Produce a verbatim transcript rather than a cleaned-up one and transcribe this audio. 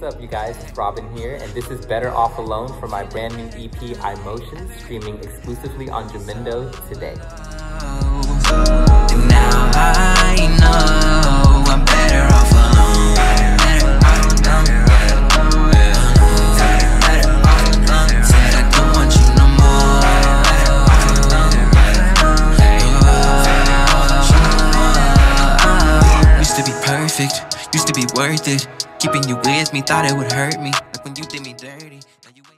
up, you guys? It's Robin here, and this is Better Off Alone for my brand new E P, iMotions, streaming exclusively on Jamendo today. And now I know I'm better off alone. Better off alone. Better off alone. Since I don't want you no more. Better off alone. Used to be perfect, used to be worth it. Keeping you with me, thought it would hurt me. Like when you did me dirty. Now you